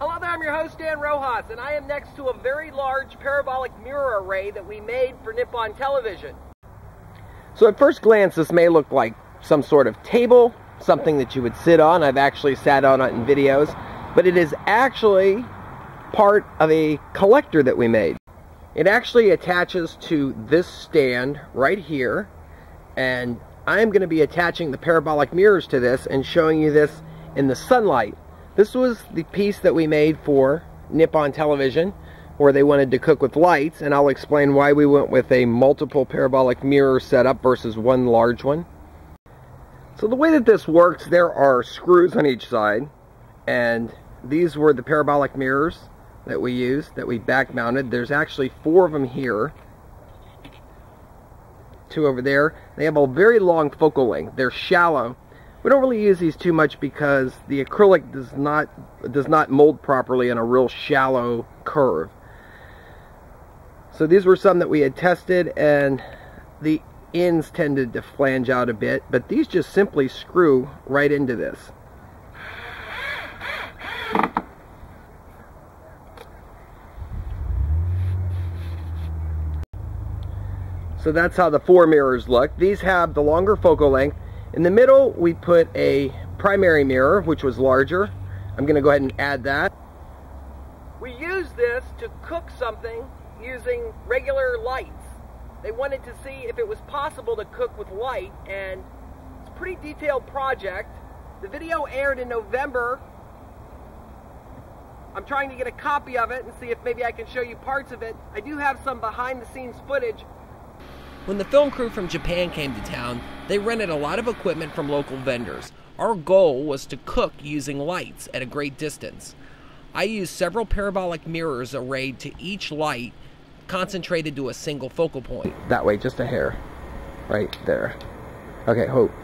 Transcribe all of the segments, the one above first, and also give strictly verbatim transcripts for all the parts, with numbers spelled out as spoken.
Hello there, I'm your host Dan Rojas, and I am next to a very large parabolic mirror array that we made for Nippon Television. So at first glance this may look like some sort of table, something that you would sit on. I've actually sat on it in videos, but it is actually part of a collector that we made. It actually attaches to this stand right here, and I'm going to be attaching the parabolic mirrors to this and showing you this in the sunlight. This was the piece that we made for Nippon Television, where they wanted to cook with lights, and I'll explain why we went with a multiple parabolic mirror setup versus one large one. So the way that this works, there are screws on each side, and these were the parabolic mirrors that we used, that we back mounted. There's actually four of them here, two over there. They have a very long focal length. They're shallow. We don't really use these too much because the acrylic does not does not mold properly in a real shallow curve. So these were some that we had tested, and the ends tended to flange out a bit, but these just simply screw right into this. So that's how the four mirrors look. These have the longer focal length. In the middle, we put a primary mirror, which was larger. I'm going to go ahead and add that. We used this to cook something using regular lights. They wanted to see if it was possible to cook with light, and it's a pretty detailed project. The video aired in November. I'm trying to get a copy of it and see if maybe I can show you parts of it. I do have some behind-the-scenes footage. When the film crew from Japan came to town, they rented a lot of equipment from local vendors. Our goal was to cook using lights at a great distance. I used several parabolic mirrors arrayed to each light, concentrated to a single focal point. That way, just a hair. Right there. Okay, hope.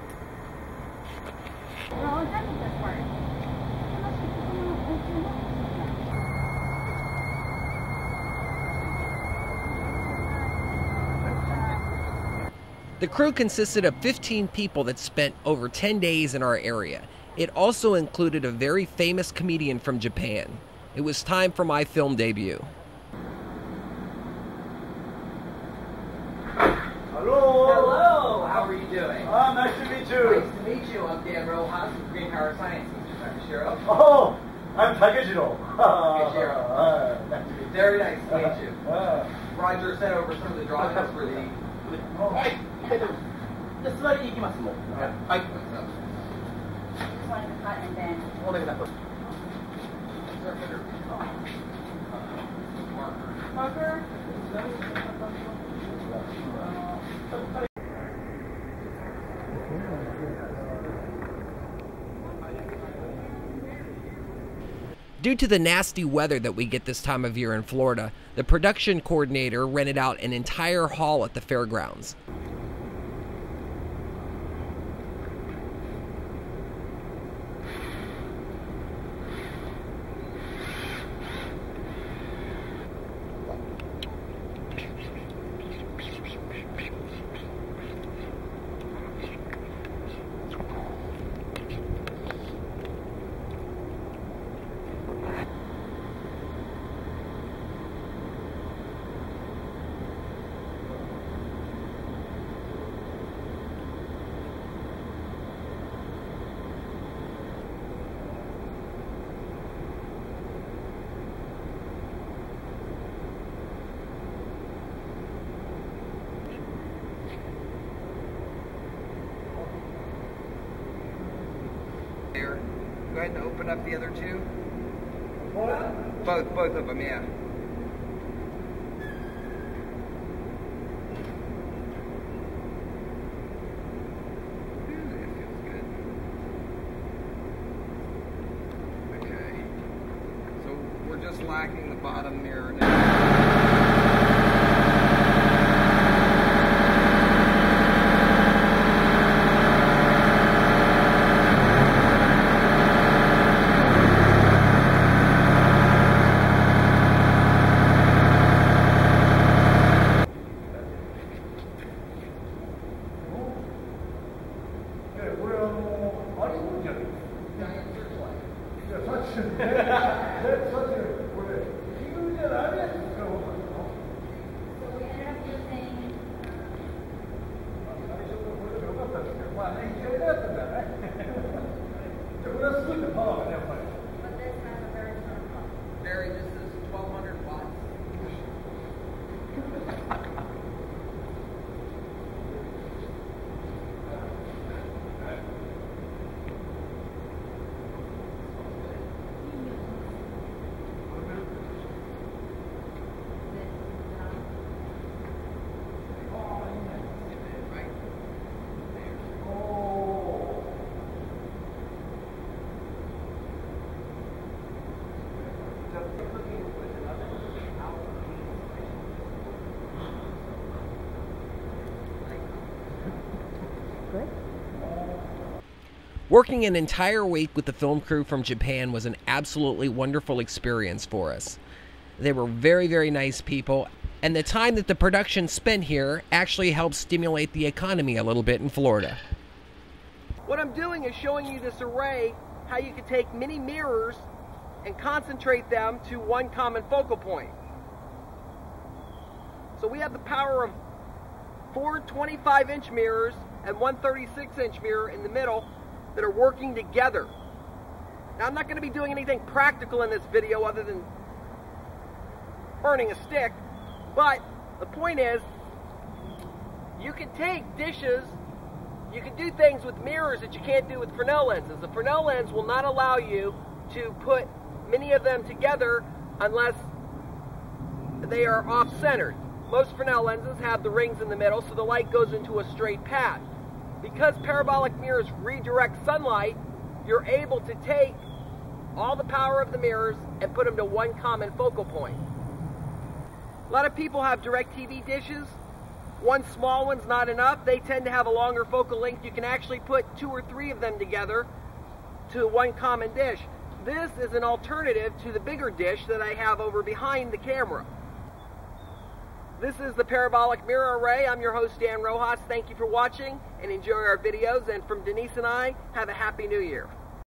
The crew consisted of fifteen people that spent over ten days in our area. It also included a very famous comedian from Japan. It was time for my film debut. Hello! Hello! How are you doing? Ah, nice to meet you. Nice to meet you. I'm Dan Rojas with Green Power Science. Mister Takashiro. Oh, I'm Takeshiro. Takeshiro. Ah, nice to meet you. Very nice to meet you. Ah. Roger sent over some of the drawings for the... Oh. じゃあ座りに行きますもん。 はい。 お願いします。Marker. Due to the nasty weather that we get this time of year in Florida, the production coordinator rented out an entire hall at the fairgrounds. There. Go ahead and open up the other two. Both, both of them, yeah. Ooh, that feels good. Okay. So we're just lacking the bottom mirror now. Barry, this is twelve hundred watts. Working an entire week with the film crew from Japan was an absolutely wonderful experience for us. They were very, very nice people, and the time that the production spent here actually helped stimulate the economy a little bit in Florida. What I'm doing is showing you this array, how you can take mini mirrors and concentrate them to one common focal point. So we have the power of four twenty-five inch mirrors and one thirty-six inch mirror in the middle that are working together. Now, I'm not going to be doing anything practical in this video other than burning a stick, but the point is, you can take dishes, you can do things with mirrors that you can't do with Fresnel lenses. The Fresnel lens will not allow you to put many of them together unless they are off-centered. Most Fresnel lenses have the rings in the middle, so the light goes into a straight path. Because parabolic mirrors redirect sunlight, you're able to take all the power of the mirrors and put them to one common focal point. A lot of people have DirecTV dishes. One small one's not enough. They tend to have a longer focal length. You can actually put two or three of them together to one common dish. This is an alternative to the bigger dish that I have over behind the camera. This is the Parabolic Mirror Array. I'm your host, Dan Rojas. Thank you for watching and enjoy our videos. And from Denise and I, have a Happy New Year.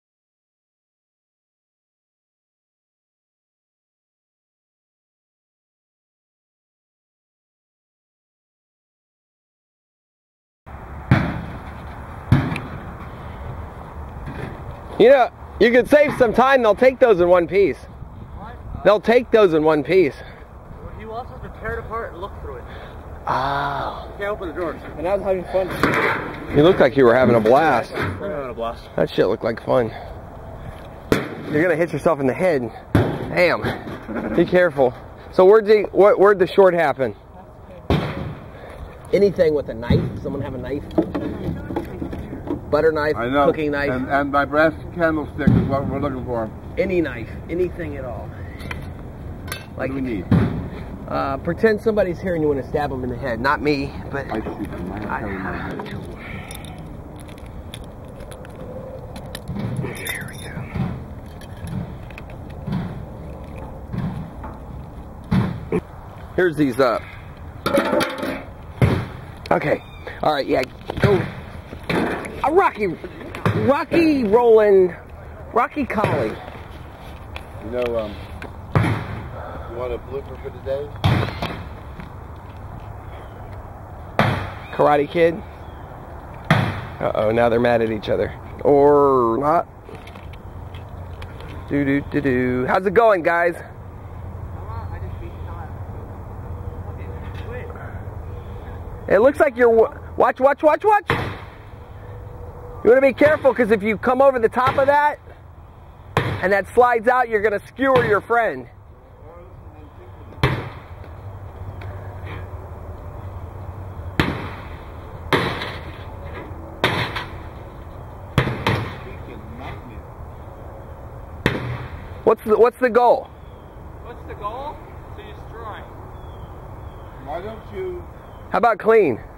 You know, you could save some time. They'll take those in one piece. What? They'll take those in one piece. He wants us to tear it apart and look through it. Ah. You can't open the doors. And I was having fun. You looked like you were having a blast. I'm having a blast. That shit looked like fun. You're gonna hit yourself in the head. Damn. Be careful. So where'd the what, where'd the short happen? Anything with a knife? Someone have a knife? Butter knife, I know. cooking knife. And, and my brass candlestick is what we're looking for. Any knife, anything at all. What do we need? Uh, pretend somebody's here and you want to stab them in the head. Not me, but I shoot them. I I have have to. to. There we go. Here's these up. Okay. All right. Yeah. Go. A Rocky, Rocky rolling, Rocky Collie. You know, um, you want a blooper for today? Karate Kid. Uh-oh, now they're mad at each other. Or not. Do-do-do-do. How's it going, guys? It looks like you're... Watch, watch, watch, watch! You want to be careful, because if you come over the top of that, and that slides out, you're going to skewer your friend. What's the, what's the goal? What's the goal? To destroy. Why don't you... How about clean?